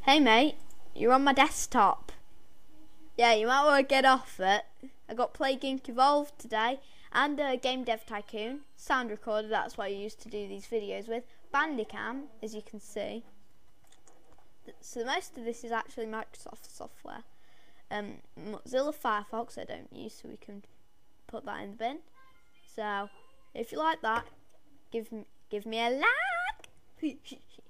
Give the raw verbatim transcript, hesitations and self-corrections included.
Hey mate, you're on my desktop. Yeah, you might want to get off it. I got Plague Inc Evolved today, and uh, Game Dev Tycoon, sound recorder, that's what I used to do these videos with, Bandicam, as you can see. So most of this is actually Microsoft software. Um, Mozilla Firefox I don't use, so we can put that in the bin. So, if you like that, give me, give me a like.